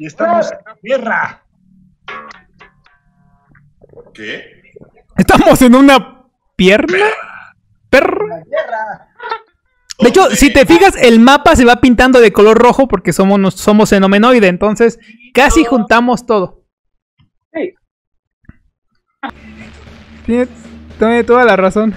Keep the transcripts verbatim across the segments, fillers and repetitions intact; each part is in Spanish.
estamos en guerra. ¿Qué? ¿Estamos en una pierna? Perra. De hecho, si te fijas, el mapa se va pintando de color rojo porque somos, somos fenomenoide, entonces casi juntamos todo. Sí. Tiene, tiene toda la razón.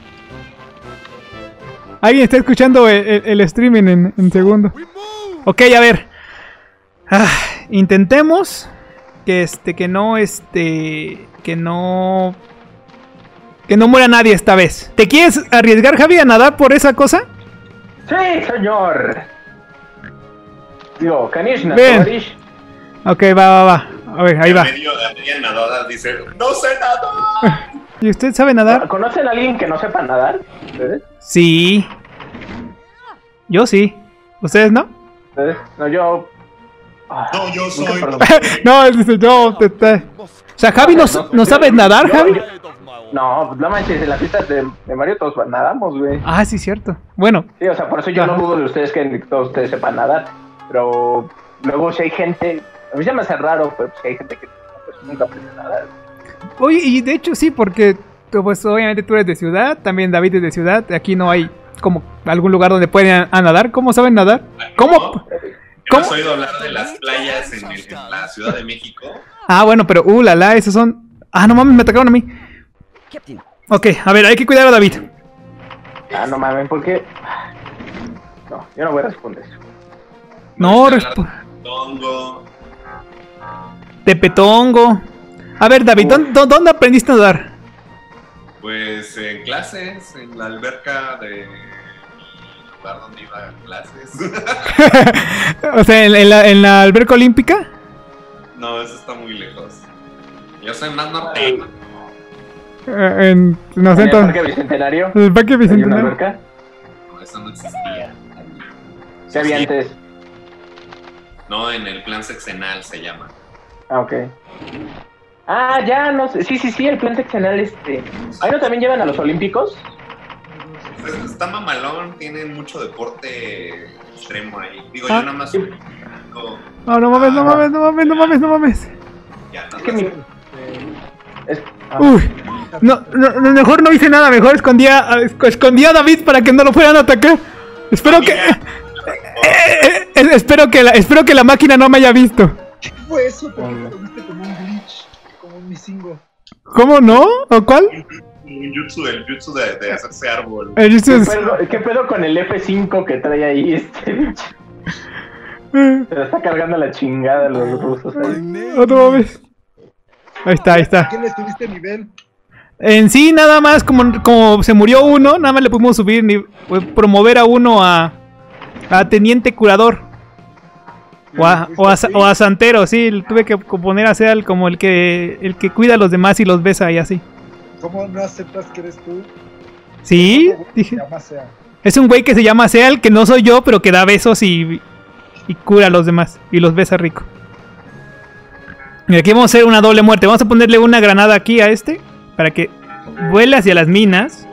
Alguien está escuchando el, el, el streaming en, en segundo. Ok, a ver. Ah, intentemos que este, que no, este, que no, que no muera nadie esta vez. ¿Te quieres arriesgar, Javi, a nadar por esa cosa? Sí, señor. Digo, Kanishna, Bien. Ok, va, va, va. A ver, ahí va. En medio de media nadada dice, ¡no sé nadar! ¿Y usted sabe nadar? ¿Conocen a alguien que no sepa nadar? ¿Ustedes? Sí. Yo sí. ¿Ustedes no? ¿Ustedes? No, yo... Ah, No, yo nunca, soy... perdón. No, él dice yo. Te, te. O sea, Javi, ¿no, no sabes nadar, Yo- Javi? yo- No, no manches, en las pistas de, de Mario todos nadamos, güey. Ah, sí, cierto. Bueno. Sí, o sea, por eso yo Ajá. no dudo de ustedes que todos ustedes sepan nadar. Pero luego si hay gente... A mí se me hace raro, pero si hay gente que pues, nunca aprende a nadar. Oye, y de hecho sí, porque tú, pues obviamente tú eres de ciudad, también David es de ciudad. Aquí no hay como algún lugar donde pueden a, a nadar. ¿Cómo saben nadar? ¿Cómo? ¿Cómo? ¿Cómo? ¿Has oído hablar de las playas en, el- en la Ciudad de México? Ah, bueno, pero uh, la la, esos son... Ah, no mames, me atacaron a mí. Ok, a ver, hay que cuidar a David. Ah, no mames, ¿por qué? No, yo no voy a responder eso. No, Está resp- Tongo. Tepetongo. A ver, David, ¿dónde, dó- ¿dónde aprendiste a nadar? Pues en clases, en la alberca de lugar donde iba a clases. O sea, ¿en, en la, en la alberca olímpica? No, eso está muy lejos. Yo soy más norteño. Eh, en, no sé, ¿En el entonces... Parque Bicentenario? ¿En el Parque ¿Hay una Bicentenario? alberca? No, eso no existía. ¿Qué había Sí. antes? No, en el plan sexenal se llama. Ah, ok. Ah, ya, no sé. Sí, sí, sí, el plan seccional, este... ¿Ahí no también llevan a los olímpicos? Pues está mamalón, tienen mucho deporte extremo ahí. Digo, Ah, yo nada más... sí. digo, No, no mames, no mames, no mames, no mames, no mames. ya, nada Es que más. mi... Es... ah. Uy, no, no, no, mejor no hice nad, mejor escondía, a- esc- escondía a David para que no lo fueran a atacar. Espero que... eh, eh, eh, espero que la, espero que la máquina no me haya visto. ¿Qué fue eso? ¿Por qué lo viste como un glitch? Como un misingo. ¿Cómo no? ¿O cuál? Un jutsu, el jutsu de, de hacerse árbol. Eh, ¿Qué Jesus. pedo, qué pedo con el F cinco que trae ahí este? Eh, Se la está cargando la chingada los rusos ahí. oh, no mames. Ahí está, ahí está. ¿Qué le subiste nivel? En sí, nada más, como, como se murió uno, nada más le pudimos subir, ni, promover a uno a, a teniente curador. O a, o, a, o a santero, sí, tuve que poner a Seal como el que el que cuida a los demás y los besa y así. ¿Cómo no aceptas que eres tú? Sí, ¿Cómo dije. se llama Sea? Es un güey que se llama Seal, que no soy yo, pero que da besos y, y cura a los demás. Y los besa rico. Y aquí vamos a hacer una doble muerte. Vamos a ponerle una granada aquí a este, para que vuele hacia las minas.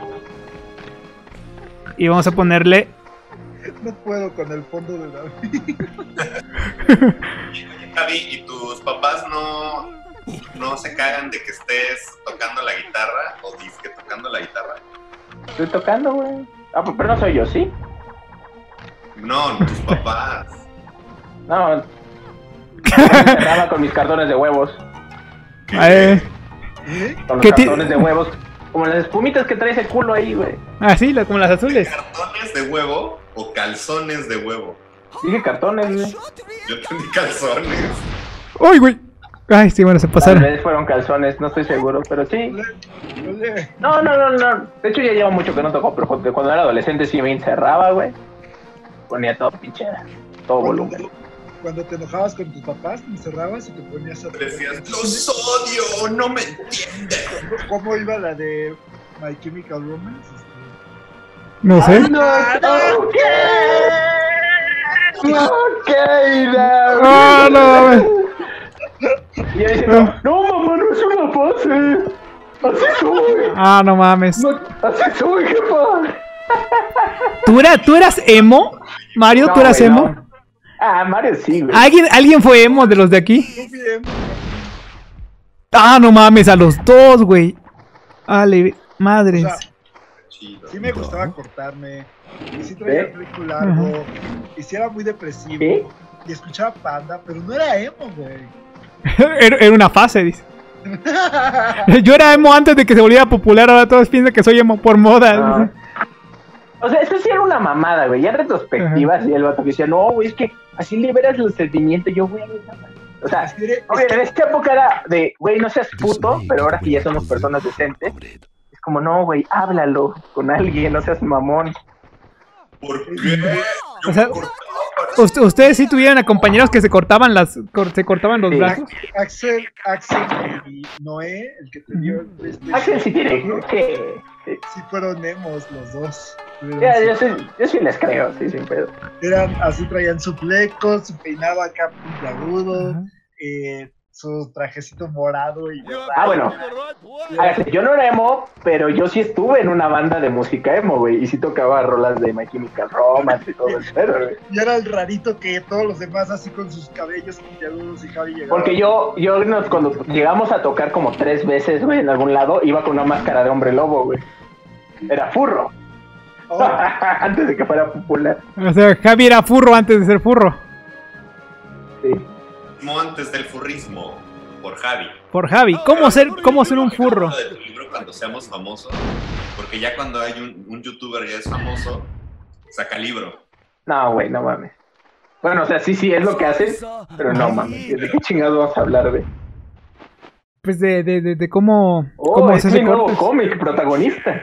Y vamos a ponerle... No puedo con el fondo de David. Oye, Javi, ¿y tus papás no, no se cagan de que estés tocando la guitarra o disque tocando la guitarra? Estoy tocando, güey. Ah, pues, pero no soy yo, ¿sí? No, tus papás. No. Me encerraba con mis cartones de huevos. Eh, ¿Eh? Con los ¿Qué ti- cartones de huevos. Como las espumitas que trae ese culo ahí, güey. ah, sí, la- como las azules. ¿Cartones de huevo o calzones de huevo? Dije cartones, güey. Yo entendí calzones. ¡Uy, güey! Ay, sí, bueno, se Tal pasaron. vez fueron calzones, no estoy seguro, pero sí. Ole, ole. No, no, no, no. De hecho ya llevo mucho que no toco, pero cuando cuando era adolescente sí me encerraba, güey. Ponía todo pinche, todo volumen. Cuando, cuando te enojabas con tus papás, te encerrabas y te ponías a... Decías, los odio, no me entiendes. ¿Cómo iba la de My Chemical Romance? Este, No sé. No, ok. Ok, now. Ah, no mames. Y ella dice, no, no, mamá, no es una pose. Así soy. Ah, no mames. No, así soy, jefa. ¿Tú, era, ¿Tú eras emo? Mario, ¿tú No, eras güey, emo? no. Ah, Mario sí, güey. ¿Alguien, ¿Alguien fue emo de los de aquí? Yo bien. Ah, no mames, a los dos, güey. Ale, madres. O sea, Chido. sí me gustaba cortarme. Y sí traía ¿Eh? el pelo largo. Y sí era muy depresivo. ¿Sí? Y escuchaba Panda, pero no era emo, güey. Era, era una fase, dice. Yo era emo antes de que se volviera popular, ahora todos piensan que soy emo por moda. Ah. O sea, eso sí era una mamada, güey. Ya en retrospectiva, sí, el vato que decía, no, güey, es que así liberas los sentimientos. Yo, güey, o sea, Es que, es oye, que- en esta época era de, güey, no seas puto, pero ahora que ya somos personas decentes, es como, no, güey, háblalo con alguien, no seas mamón. ¿Por qué? Yo O sea, me cortaba para Ust- ¿Ustedes sí tuvieran a compañeros que se cortaban las cor- se cortaban los Sí. brazos? Axel, Axel y Noé, el que te dio el PlayStation, Axel sí tiene que... Sí. sí fueron emos los dos. Ya, yo, sí, yo sí les creo, sí, sin pedo. Eran así, traían su fleco, su peinado acá puntiagudo, Ajá. eh, su trajecito morado y Ah, bueno. Hágase, yo no era emo, pero yo sí estuve en una banda de música emo, güey, y sí tocaba rolas de My Chemical Romance y todo el pedo, güey. y era el rarito que todos los demás así con sus cabellos puntiagudos y Javi llegaba. Porque yo, yo nos- cuando llegamos a tocar como tres veces, güey, en algún lado, iba con una máscara de hombre lobo, güey. Era furro. Oh, Antes de que fuera popular. O sea, Javi era furro antes de ser furro. Sí. Furrismo antes del furrismo, por Javi. Por Javi. ¿Cómo ser, cómo ser un furro? Habla de tu libro cuando seamos famosos, porque ya cuando hay un, un youtuber ya es famoso, saca libro. No, güey, no mames. Bueno, o sea, sí, sí, es lo que hacen, pero no mames. ¿De qué chingados vamos a hablar, güey? Pues de, de, de, de cómo, Oh, cómo es mi hacerse nuevo cortes. cómic protagonista.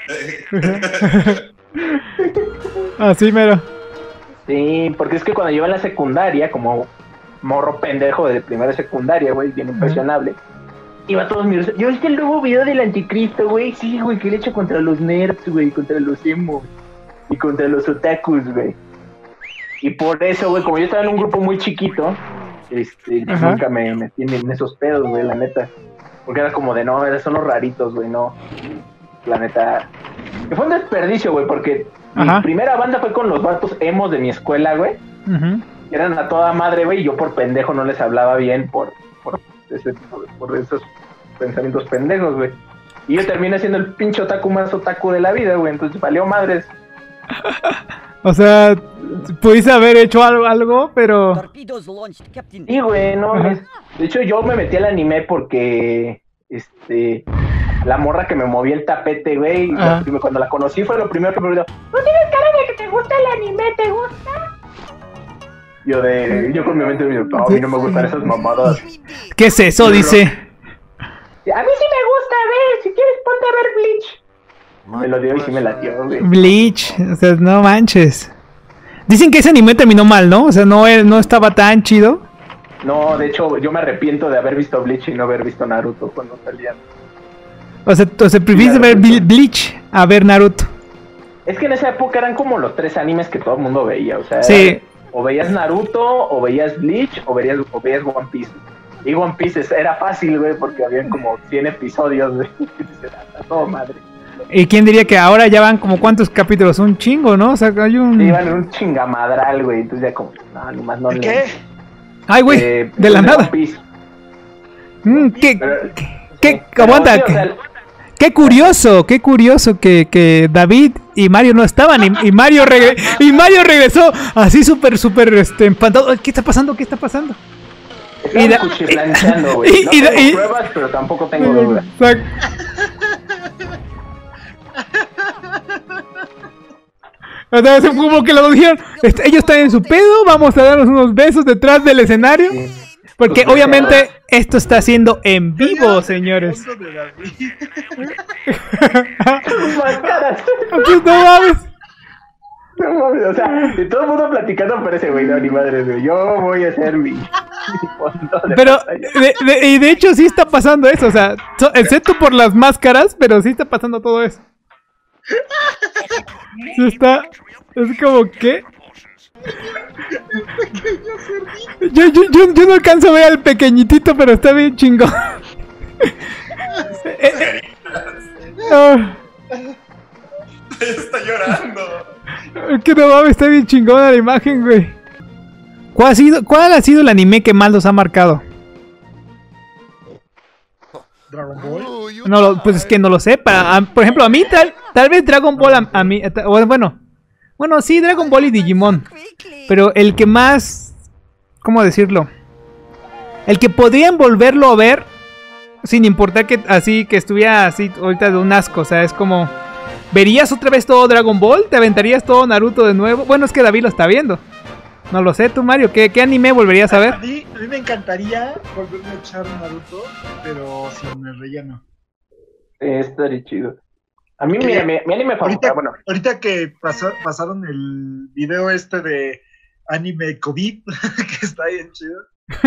Así mero. Sí, porque es que cuando yo iba en la secundaria, como morro pendejo de primera secundaria, güey, bien impresionable, iba a todos mis... Yo hice el nuevo video del anticristo, güey, sí, güey, que le echa contra los nerds, güey, contra los emos y contra los otakus, güey. Y por eso, güey, como yo estaba en un grupo muy chiquito, este, Ajá. nunca me metí en esos pedos, güey, la neta. Porque era como de, no, son los raritos, güey, no. La neta... Que fue un desperdicio, güey, porque Ajá. mi primera banda fue con los vatos emos de mi escuela, güey. Ujú. Eran a toda madre, güey, y yo por pendejo no les hablaba bien por, por, ese, por, por esos pensamientos pendejos, güey. Y yo terminé siendo el pinche otaku más otaku de la vida, güey, entonces valió madres. O sea, pudiste haber hecho algo, algo pero... Torpedoes launched, Captain. Y, güey, no Ajá. mames. De hecho, yo me metí al anime porque, este, la morra que me movía el tapete, güey, Ajá. la- cuando la conocí fue lo primero que me dijo, ¿no tienes cara de que te gusta el anime? ¿Te gusta? Yo de, yo con mi mente me digo, no, a mí no me gustan esas mamadas. ¿Qué es eso? Dice. A mí sí me gusta, ver, si quieres ponte a ver Bleach. Me lo dio y sí me latió, güey. Bleach. O sea, no manches. Dicen que ese anime terminó mal, ¿no? O sea, no, eh, no estaba tan chido. No, de hecho, yo me arrepiento de haber visto Bleach y no haber visto Naruto cuando salían. O sea, o sea preferiste ver Ble- Bleach a ver Naruto. Es que en esa época eran como los tres animes que todo el mundo veía, o sea, Sí. o veías Naruto, o veías Bleach, o veías, o veías One Piece. Y One Piece es- era fácil, güey, porque habían como cien episodios, güey. Era todo madre. ¿Y quién diría que ahora ya van como cuántos capítulos? Un chingo, ¿no? O sea, hay un... Iban en un chingamadral, güey, entonces ya como, no, nomás no le... ¿qué? Ay, güey, Eh, de la One nada. Piece. Mm, ¿Qué, Pero- qué, pero aguanta, sí, o qué, sea, qué curioso, qué curioso que, que David y Mario no estaban y, y Mario regre- y Mario regresó así súper, súper este, empantado. Ay, ¿qué está pasando? ¿Qué está pasando? Estamos Y da- cuchiflancheando, güey. y- No y da- tengo y- pruebas, pero tampoco tengo dudas. O sea, o sea, es como que lo dijeron, "Est- ellos están en su pedo, vamos a darnos unos besos detrás del escenario. Sí. Porque Pues, obviamente esto está siendo en vivo, señores. Fondo de David. Máscaras. Entonces, no mames. No mames, o sea, de todo el mundo platicando parece, güey, no, ni madre, güey. Yo voy a hacer mi, mi fondo de Pero, pantalla. de, de- y de hecho sí está pasando eso, o sea, so- excepto por las máscaras, pero sí está pasando todo eso. Sí está, es como que... Yo, yo, yo, yo no alcanzo a ver al pequeñitito, pero está bien chingón. Eh, eh, ah, Está llorando. es que no mames, está bien chingona la imagen, güey. ¿Cuál ha sido, cuál ha sido el anime que más los ha marcado? Dragon Ball. No, lo- pues es que no lo sé. Para, a- por ejemplo, a mí tal, tal vez Dragon Ball a, a mí, a- o bueno, bueno, sí, Dragon Ball y Digimon. Pero el que más, ¿cómo decirlo? El que podrían volverlo a ver sin importar que así que estuviera así ahorita de un asco, o sea, es como ¿verías otra vez todo Dragon Ball? ¿Te aventarías todo Naruto de nuevo? Bueno, es que David lo está viendo. No lo sé, tú Mario, ¿qué, qué anime volverías a A ver? mí, a mí me encantaría volverme a echar Naruto, pero sin el relleno. Eh, estaría chido. A mí, Ok. mira, mi, mi anime favorito, Ahorita, bueno, ahorita que pasó- pasaron el video este de anime COVID, que está bien chido,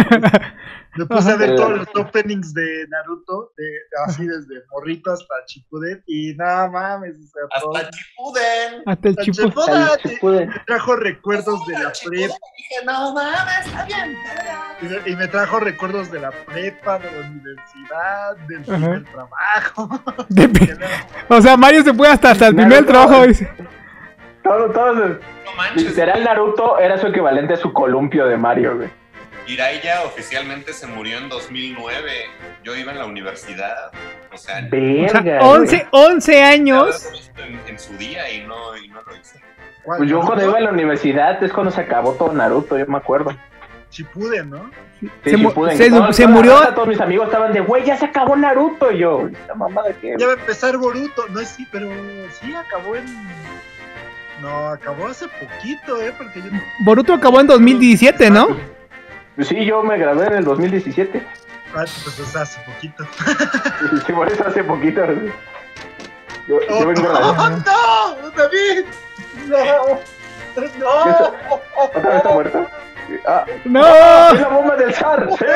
me puse a ver Ajá. todos los openings de Naruto, de, así desde morrito hasta Shippuden, y nada mames, o sea, todo- Hasta Chipuden. Hasta el hasta chipo. Shippuden, al te- Shippuden. me trajo recuerdos de la Chipuden, prepa, dije, no mames, está bien. y me- y me trajo recuerdos de la prepa, de la universidad, del Ajá. primer trabajo. De pi- Que no- o sea, Mario se fue hasta, hasta el primer Naruto. trabajo. Dice. todo, todo, No manches. literal Naruto era su equivalente a su columpio de Mario, güey. Jiraiya oficialmente se murió en dos mil nueve. Yo iba en la universidad. O sea, O Verga, sea, güey. once, once ya años. había visto en, en su día y no, y no lo hice. ¿Cuál, Pues yo cuando Naruto? iba a la universidad es cuando se acabó todo Naruto, yo me acuerdo. Shippuden, ¿no? Sí, Se mu- Shippuden, se- que toda- se toda la murió- raza, Todos mis amigos estaban de, güey, ya se acabó Naruto. Y yo, esta mamada que. Ya va a empezar Boruto. No es sí, pero sí acabó en. No, acabó hace poquito, ¿eh? Porque yo. Boruto acabó en dos mil diecisiete, ¿no? Pues sí, yo me gradué en el dos mil diecisiete. Ah, pues o sea, hace poquito. Sí, por eso hace poquito. Yo, ¡Oh, yo vengo a la- no! ¡No! ¡David! ¡No! ¡No! ¿Otra vez está muerto? Ah, ¡No! ¡es la bomba del zar! ¡Sí!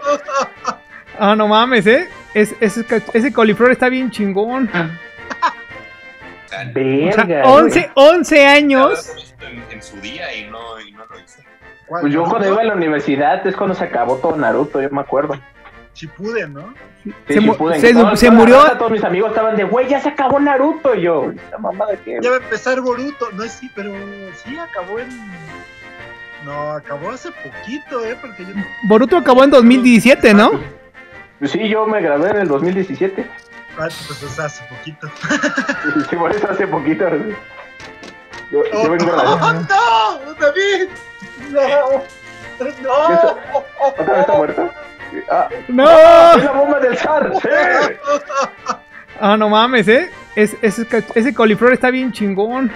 Ah, no mames, ¿eh? Es, ese, ca- ese coliflor está bien chingón. O sea, O Verga. sea, once, once ya años. había visto en, en su día y no, y no lo hice. ¿Cuál, Pues yo cuando Naruto? iba a la universidad es cuando se acabó todo Naruto, yo me acuerdo. Shippuden, ¿no? Sí, Se mu- Shippuden, se- que toda- se toda la murió- raza, Todos mis amigos estaban de, güey, ya se acabó Naruto. Y yo, esta mamada que. Ya va a empezar Boruto. No es sí, pero sí acabó en. No, acabó hace poquito, ¿eh? Porque yo. Boruto acabó en dos mil diecisiete, ¿no? Pues sí, yo me gradué en el dos mil diecisiete. Ah, pues o sea, hace poquito. Sí, sí, por eso hace poquito. Yo, ¡Oh, yo vengo a la... no! ¡No! ¡David! ¡No! ¡No! ¿Eso? ¿Otra vez está muerto? Ah, ¡No! ¡es la bomba del zar! ¡Sí! Ah, no mames, ¿eh? Es, ese, ca- ese coliflor está bien chingón.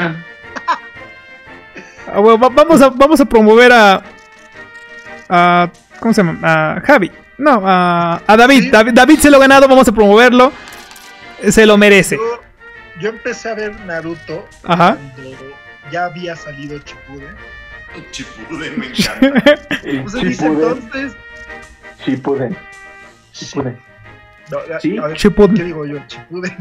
Ah, bueno, va- vamos, a, vamos a promover a, a... ¿Cómo se llama? A Javi. No, a, a David. Sí. David. David se lo ha ganado, vamos a promoverlo. Se lo merece. Yo, yo empecé a ver Naruto Ajá. cuando ya había salido Shippuden. Chipuden me encanta. Pues en ese Shippuden. entonces. Shippuden. Shippuden. No, a- Sí, a ver, Shippuden. ¿qué digo yo? Shippuden.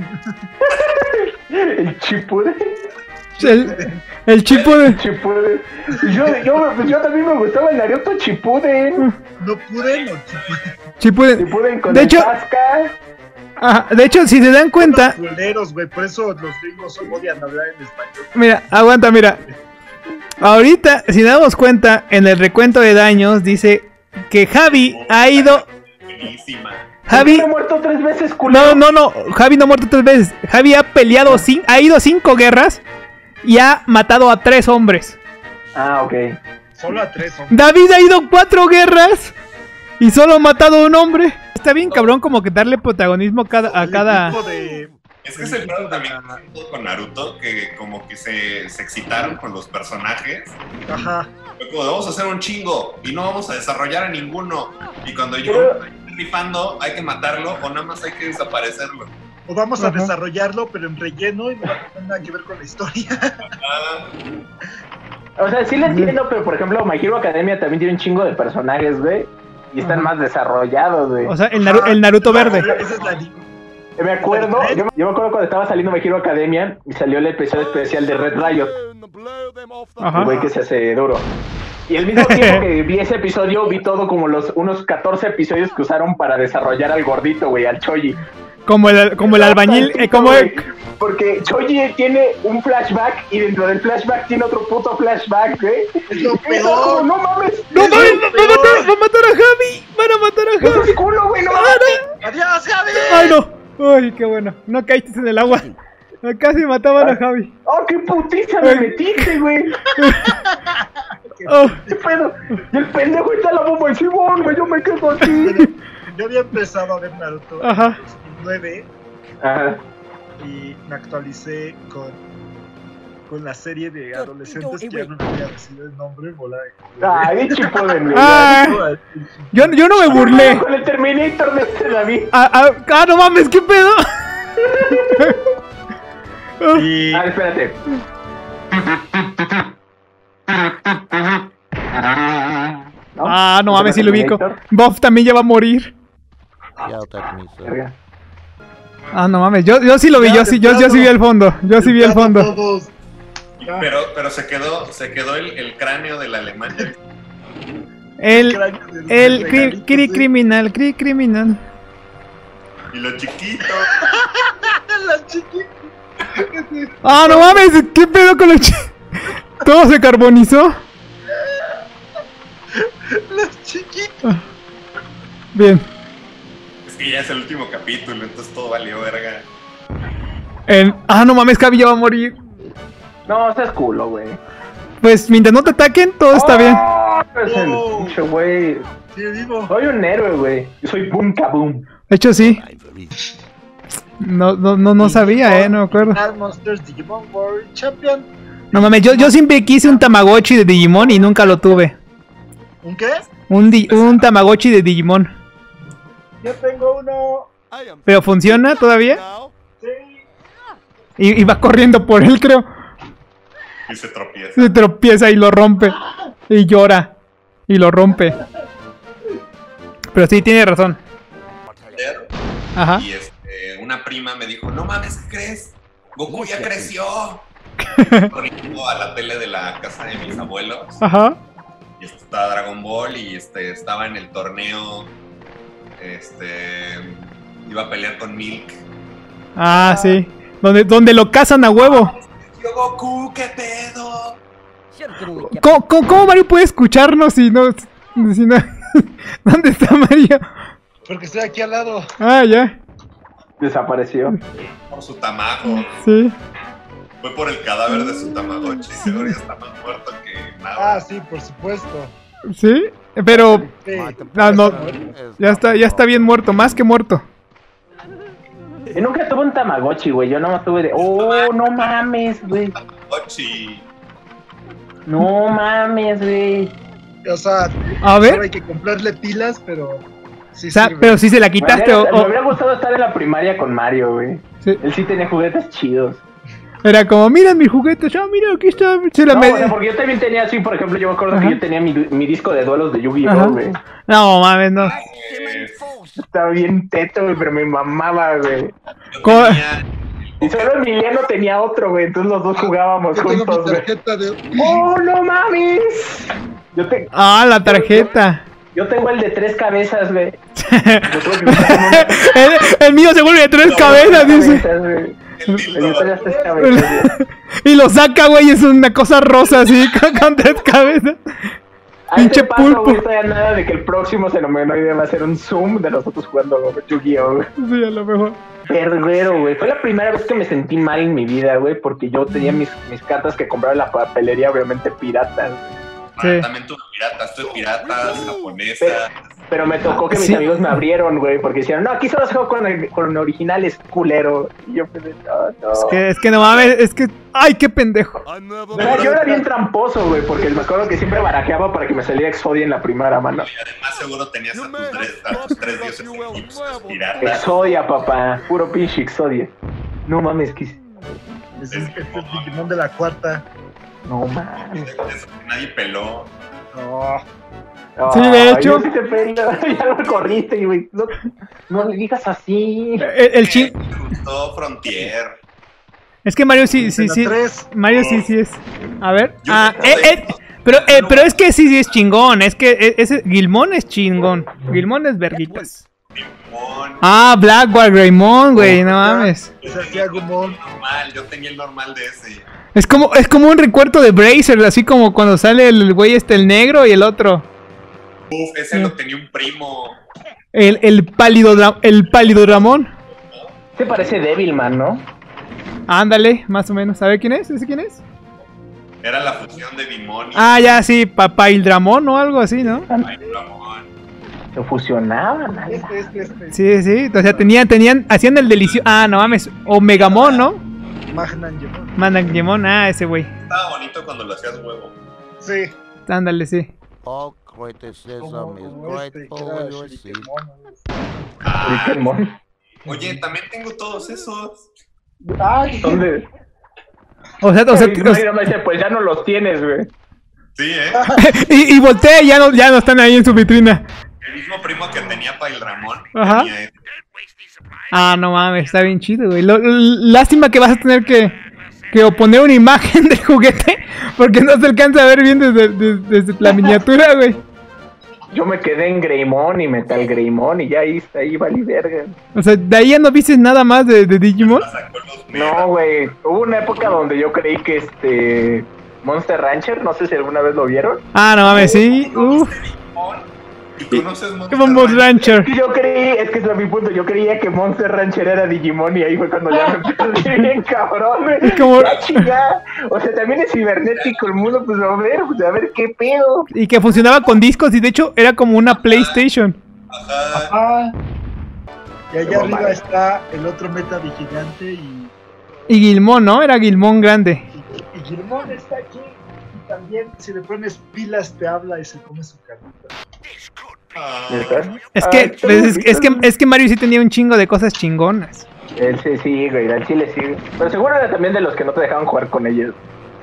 El Shippuden. El, el chipo de... Shippuden. Yo, yo, pues yo también me gustaba el Naruto Shippuden. No pude, no Shippuden. Shippuden. Shippuden con De el hecho- Sasuke. Ajá, de hecho, si se dan cuenta... Los culeros, güey. Por eso los gringos solo odian hablar en español. Mira, aguanta, mira. Ahorita, si damos cuenta, en el recuento de daños dice que Javi ha ido... Buenísima. Javi... Me he muerto tres veces, No, culero. no, no, Javi no ha muerto tres veces. Javi ha peleado, cin- ha ido a cinco guerras y ha matado a tres hombres. Ah, ok. Solo a tres, hombre. David ha ido a cuatro guerras y solo ha matado a un hombre. Está bien cabrón como que darle protagonismo a cada... A El cada... equipo de- Es que ese pedo también con Naruto, que como que se, se excitaron con los personajes. Ajá. Fue como, vamos a hacer un chingo y no vamos a desarrollar a ninguno. Y cuando yo Pero- estoy rifando, hay que matarlo o nada más hay que desaparecerlo. O vamos a Ajá. desarrollarlo, pero en relleno y no va a tener nada que ver con la historia. Ah, O sea, sí lo entiendo, pero por ejemplo, My Hero Academia también tiene un chingo de personajes, güey. Y están Ajá. más desarrollados, güey. O sea, el, Naru- el Naruto verde. Esa es la li- Me acuerdo, yo, yo me acuerdo cuando estaba saliendo My Hero Academia y salió el episodio especial de Red Riot, Ajá. el güey que se hace duro. Y al mismo tiempo que vi ese episodio, vi todo como los unos catorce episodios que usaron para desarrollar al gordito, güey, al Choji. Como el, como el albañil, eh, como el, porque Choji tiene un flashback y dentro del flashback tiene otro puto flashback, güey. Es lo Eso, peor. no mames. ¡No Es mames! lo ¡Va a peor. matar, va a matar a Javi! ¡Van a matar a No Javi! seas culo, güey, no ¡Ah, mames. ¡Adiós, Javi! no! ¡Ay, no! ¡Ay, qué bueno! No caíste en el agua. Casi mataban a Javi. Oh, qué putiza me metiste, güey. Oh. ¿Qué pedo? Y el pendejo está la bomba en Simón, güey, yo me quedo aquí. Bueno, yo había empezado a ver Naruto Ajá. en dos mil nueve Ajá. y me actualicé con, con la serie de adolescentes que ya no me voy a decir el nombre, bola de- Ay, chipo de mí. Ah, yo, yo no me burlé. Con el Terminator de este David. Ah, ah, ah, no mames, ¿qué pedo? Y Ah, espérate. ¿No? Ah, no mames, si lo ubico. Terminator. Buff también ya va a morir. Verga. Ah, no mames, yo, yo sí lo vi, yo sí, yo, yo sí vi el fondo. Yo sí vi el fondo. todos. Pero, pero se quedó, se quedó el, el cráneo del alemán. ¿Ya viste? El, Crack del el cri- regalito, cri- sí. criminal, cri- criminal. Y lo chiquito. La chiquita. Ah, no mames, ¿qué pedo con los chi- ¿Todo se carbonizó? La chiquita. Bien. Es que ya es el último capítulo, entonces todo valió verga. El- Ah, no mames, Javi ya va a morir. No, seas culo, güey. Pues mientras no te ataquen, todo está bien. Es el Oh. pinche güey. Sí, vivo. Soy un héroe, güey. Yo soy Boom Kaboom. De hecho, sí. No, no, no, no sabía, eh, no me acuerdo. Digimon Monsters Digimon World Champion. No mames, yo, yo siempre quise un Tamagotchi de Digimon y nunca lo tuve. ¿Un qué? Un, di- un Tamagotchi de Digimon. Yo tengo uno. ¿Pero funciona todavía? Sí. Y, y va corriendo por él, creo. Y se tropieza. Se tropieza y lo rompe. Y llora. Y lo rompe. Pero sí, tiene razón. Ajá. Y este, una prima me dijo, no mames, ¿qué crees? Goku ya creció. Corriendo a la tele de la casa de mis abuelos. Ajá. Y este, estaba Dragon Ball y este, estaba en el torneo. Este. Iba a pelear con Milk. Ah, sí. Donde, donde lo cazan a huevo. Yo, Goku, ¿qué pedo? ¿Cómo, cómo, cómo Mario puede escucharnos si no... Si no... ¿Dónde está Mario? Porque estoy aquí al lado. Ah, ya. Desapareció. Por su tamago. Sí. Fue por el cadáver de su Tamagotchi. Seguro ya está más muerto que nada. Ah, sí, por supuesto. Sí. Pero... Sí. Ah, no. Ya está, ya está bien muerto. Más que muerto. Yo nunca tuve un Tamagotchi, güey. Yo nomás tuve de. Oh, no mames, güey. Tamagotchi. No mames, güey. O sea, A ver. solo hay que comprarle pilas, pero sí O sea, sirve. pero si se la Me quitaste hubiera, o... me o- hubiera gustado estar en la primaria con Mario, güey. sí. Él sí tenía juguetes chidos. Era como, mira mis juguetes. Ah, mira, aquí está. Se la No, me- o sea, porque yo también tenía así, por ejemplo, yo me acuerdo Ajá. que yo tenía mi, mi disco de duelos de Ajá. Yu-Gi-Oh, güey. No, mames, no. Eh, Estaba bien teto, güey, pero me mamaba, güey. yo ¿Cómo? tenía Y solo Emiliano tenía otro, güey, entonces los dos jugábamos Yo tengo mi juntos, güey. tarjeta de. ¡Oh, no mames! Yo, te, Ah, la tarjeta. yo tengo el de tres cabezas, güey. Yo creo que está como una- el, el mío se vuelve de tres cabezas, dice. cabezas, güey. el El dildo. mío tenía tres cabezas, güey. Y lo saca, güey, es una cosa rosa así, con, con tres cabezas. Ahí Pinche te paso, pulpo. güey, todavía nada de que el próximo fenomenoide va a ser un Zoom de nosotros jugando Yu-Gi-Oh, güey. Sí, a lo mejor. Pervero, güey. Fue la primera vez que me sentí mal en mi vida, güey, porque yo tenía mis, mis cartas que compraba en la papelería, obviamente piratas, güey. Ah, Sí. también tuve piratas, tuve piratas, japonesas. Pero me tocó que mis Sí. amigos me abrieron, güey, porque decían, no, aquí solo se juega con, con originales, culero. Y yo pensé, no, no. Es que, es que no mames, es que. ¡Ay, qué pendejo! Mira, yo era bien tramposo, güey, porque me acuerdo que siempre barajeaba para que me saliera Exodia en la primera mano. Y además seguro tenías a tus tres, a tus tres dioses egipcios piratas. Exodia, papá. Puro pinche Exodia. No mames, que... Es el, es el Digimon de la cuarta. No mames. Eso que nadie peló. No. Sí, de hecho. Yo sí te pelo. Ya lo corriste, güey. No, no le digas así. El, el chin. Eh, Me gustó Frontier. Es que Mario sí, sí, En la sí. tres. Mario sí, sí es. A ver. Yo Ah, no eh, sé. eh. Pero, eh, pero es que sí, sí es chingón. Es que eh, ese Gilmón es chingón. Gilmón es verguitas. Greymon. Ah, Blackwell Greymon, güey, no mames. Se hacía Gumon. Normal, yo tenía el normal de ese. Es como, es como un recuerdo de Bracer, así como cuando sale el güey este, el negro y el otro. Uf, ese lo tenía un primo. El, el pálido Dra- el pálido Ramón. Se parece Devilman, ¿no? Ándale, más o menos. ¿Sabe quién es? ¿Ese quién es? Era la fusión de Dimon y Ah, ya, sí, Papaildramón o algo así, ¿no? Ay, Ramón. Se fusionaban. ¿no? Este, este, este. Sí, sí, o sea, tenían, tenían, hacían el delicioso. Ah, no mames, Omegamon, ¿no? Magnan Gemon. Mandangemon, ah, ese güey. Estaba bonito cuando lo hacías huevo. Sí. Ándale, sí. All criticism Como, is como este, que grateful era you receive. Shurikenmon. Shurikenmon. Oye, también tengo todos esos. Ah, ¿Dónde? O sea, o sea, Ay, o no, sea- y no me dice, pues ya no los tienes, güey. Sí, ¿eh? y, y voltea y ya no, ya no están ahí en su vitrina. El mismo primo que tenía para el Ramón. Ajá. Tenía ese. Ah, no mames, está bien chido, güey. Lo- l- lástima que vas a tener que, que oponer una imagen del juguete porque no se alcanza a ver bien desde, desde, desde la miniatura, güey. Yo me quedé en Greymon y Metal Greymon y ya ahí está, ahí vale verga. O sea, de ahí ya no viste nada más de, de Digimon. Sacó los No, güey. Hubo una época donde yo creí que este Monster Rancher, no sé si alguna vez lo vieron. Ah, no mames, sí. Uf, ¿Y conoces Monster qué vamos Rancher. Y yo creí, es que ese es mi punto, yo creía que Monster Rancher era Digimon y ahí fue cuando ya me perdí bien cabrón, güey. Es como- Ya chingada. O sea, también es cibernético el mundo, pues a ver, pues a ver qué pedo. Y que funcionaba con discos y de hecho era como una PlayStation. Ajá. Ah. Y allá Qué arriba mamada. está el otro meta vigilante y, Y Gilmon, ¿no? Era Gilmon grande. y, y Gilmon está aquí. Y también, si le pones pilas, te habla y se come su carnita. Ah. ¿Estás? Es Ay, que, qué pues, es, es que bonito. es que Mario sí tenía un chingo de cosas chingonas. Él sí, sí, güey, al chile sí. Pero seguro era también de los que no te dejaban jugar con ellos.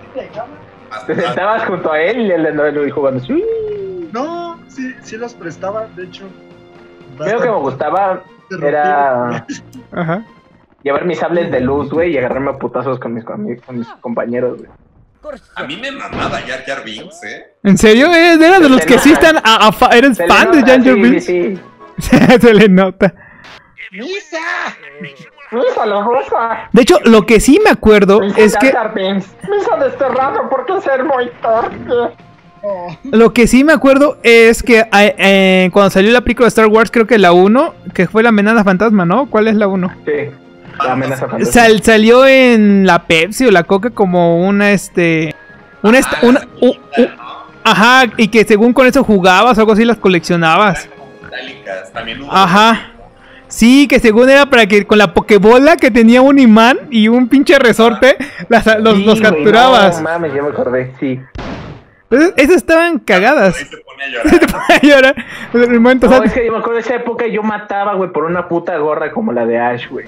Te sentabas junto a él y él andaba ahí jugando. Sí. No, sí, sí los prestaba, de hecho. Creo que me gustaba bastante era Ajá. llevar mis sables de luz, güey, y agarrarme a putazos con mis, con mis, con mis compañeros, güey. A mí me mamaba Jar Jar Binks, ¿eh? ¿En serio? ¿Eres eras de los que sí están a, a fa- ¿Eres Se le fan de nota, Jar Jar sí, Binks? sí. Se le nota. ¡Misa! Misa la rosa. De hecho, lo que sí me acuerdo es que Misa desterrado porque ser muy torpe. Oh, lo que sí me acuerdo es que eh, eh, cuando salió la película de Star Wars, creo que la uno, que fue la amenaza fantasma, ¿no? ¿Cuál es la uno? Sí. La amenaza fantasma. Sal- salió en la Pepsi o la Coca como una este una, est- Ah, una las u- u- semillitas, ¿no? ajá, y que según con eso jugabas o algo así las coleccionabas. Eran como metálicas. También hubo. Ajá. Sí, que según era para que con la pokebola que tenía un imán y un pinche resorte las- los, Sí, los güey, capturabas. No mames, ya me acordé, sí. Esas, esas estaban cagadas. Ahí se pone a llorar. Y ahora, en el momento, o No, sea, es que yo me acuerdo de esa época yo mataba, güey, por una puta gorra como la de Ash, güey.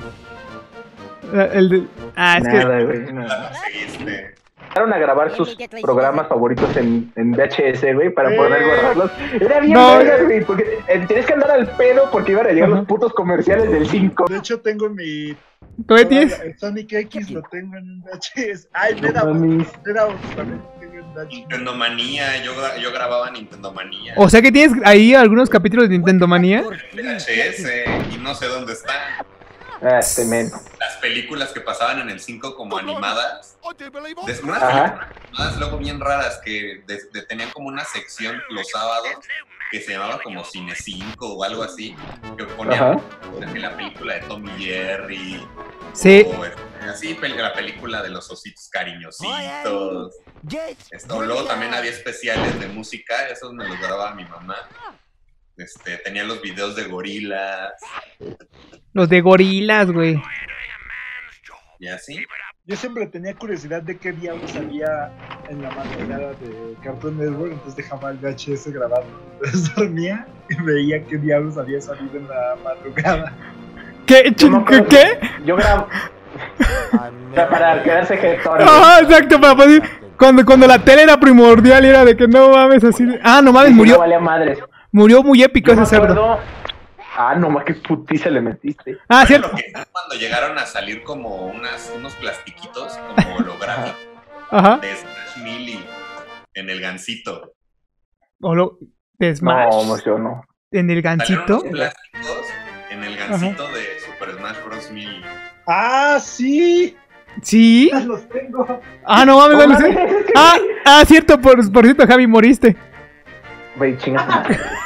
el de- ah, es que Nada, güey. nada. La conseguiste. Empezaron a grabar sus programas favoritos en, en V H S, güey, para poder Eh. guardarlos. Era bien No, verga, eh. güey, porque eh, tenías que andar al pedo porque iban a llegar los putos comerciales del cinco. de hecho, tengo mi. ¿todavía tienes? El Sonic X lo tengo en un V H S. Ay, No mira, mames. mira, también tengo en V H S. Nintendo Manía. Yo, gra- yo grababa Nintendo Manía. O sea que tienes ahí algunos capítulos de Nintendo Manía. V H S. Y no sé dónde están. Ah, este men. Las películas que pasaban en el cinco como animadas. De unas Ajá. películas animadas luego bien raras que de- de- tenían como una sección los sábados que se llamaba como Cine cinco o algo así. Que ponían Ajá. en la película de Tom y Jerry. Sí. O este, así pel- la película de los ositos cariñositos. Esto, luego también había especiales de música, esos me los grababa mi mamá. Este, tenía los videos de gorilas Los de gorilas, güey. y así. Yo siempre tenía curiosidad de qué diablos había en la madrugada de Cartoon Network, entonces dejaba el V H S grabado. Entonces dormía y veía qué diablos había salido en la madrugada. ¿Qué? Yo me chin- acuerdo ¿Qué? que Yo grabo. O sea, para quedarse jetón. güey. Ah, exacto, para poder. Cuando, cuando la tele era primordial y era de que no mames así. de- Ah, no mames, Y no murió. valía madres. Murió muy épico Yo me ese cerdo. acuerdo. Ah, no más, qué putiza le metiste. Ah, Bueno, cierto. lo que es cuando llegaron a salir como unas, unos plastiquitos como holográficos Ajá. de Smash Melee en el gancito. O lo. De Smash. No, emocionó. En el Salieron gancito. unos plásticos en el gancito de Super Smash Bros. Melee. ¡Ah, sí! ¿Sí? Los tengo. Ah, no mames, No no lo sé. mames. Ah, ah, cierto, por, por cierto, Javi, moriste. Güey, chinga.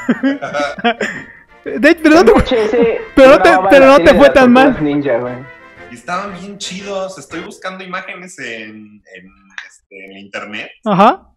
De hecho, pero no te, Pinche ese pero no te- grababa pero la no serie te de fue las tan mal. Tortugas Ninja, güey. Y estaban bien chidos. Estoy buscando imágenes en, en, este, en internet. Ajá.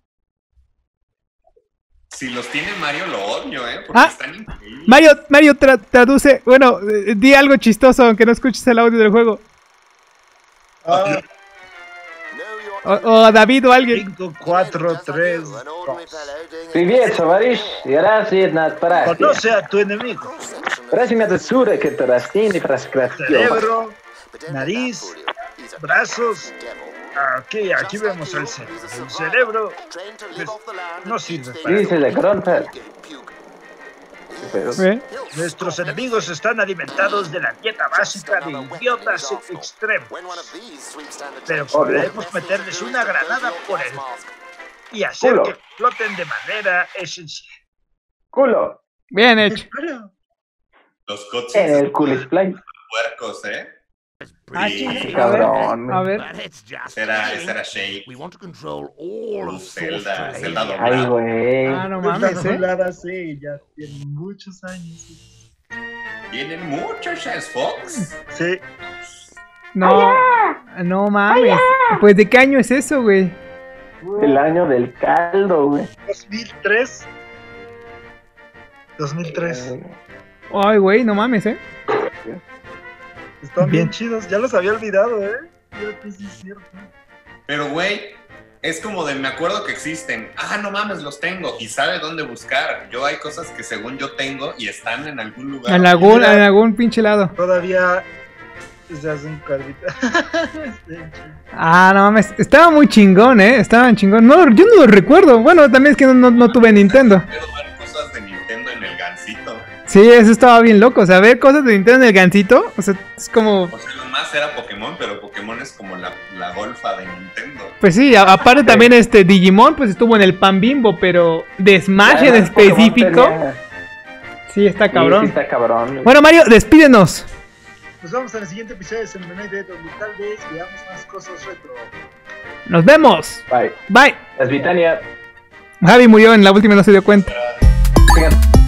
Si los tiene Mario, lo odio, ¿eh? Porque Ah. están increíbles. Mario, Mario tra- traduce, bueno, eh, di algo chistoso aunque no escuches el audio del juego. Ah, O, o David o alguien. cinco, cuatro, tres, dos. Привет, товарищ. Я рад видеть нас практике. Conoce a tu enemigo. Разве это сура, que растение проскрастил? Cerebro, nariz, brazos. Aquí, aquí vemos el cerebro. El cerebro pues, no sirve para Dice de Gronfer. Pero, ¿Eh? Nuestros enemigos están alimentados de la dieta básica de idiotas extremos. Pero podemos meterles una granada por él y hacer Culo. que floten de manera esencial. culo. Bien hecho. Los cutscenes En el están Culisplay. puercos, ¿eh? Ah, Sí. sí, Cabrón. A ver. Ese era, ese era Shake. Uf, Zelda, Zelda Ay, doblado. güey. Ah, no mames, ¿eh? doblada, sí, ya tiene muchos años. Tienen muchos es Fox. Sí, No, no mames. Pues, ¿de qué año es eso, güey? El año del caldo, güey. dos mil tres. dos mil tres. Ay, güey, no mames, ¿eh? Están bien Bien. chidos, ya los había olvidado, ¿eh? Fíjate, sí es cierto. Pero, güey, es como de me acuerdo que existen. Ah, no mames, los tengo. Y sabe dónde buscar. Yo hay cosas que según yo tengo y están en algún lugar. En algún, Mira. en algún pinche lado. Todavía se hacen carita. Ah, no mames. Estaba muy chingón, ¿eh? Estaban chingón. No, yo no lo recuerdo. Bueno, también es que no, no, no tuve Nintendo. Puedo ver cosas de Nintendo en el gancito. Sí, eso estaba bien loco. O sea, ver cosas de Nintendo en el gancito. O sea, es como. O sea, lo más era Pokémon, pero Pokémon es como la, la golfa de Nintendo. Pues sí, a- aparte también este Digimon, pues estuvo en el Pan Bimbo, pero de Smash en Además, Pokémon específico. tenía- Sí, está Sí, cabrón. sí está cabrón. güey. Bueno, Mario, despídenos. Nos vemos en el siguiente episodio de Semenite, donde tal vez veamos más cosas retro. Nos vemos. Bye. Bye. Las Vitania. Javi murió en la última y no se dio cuenta. Fíjate.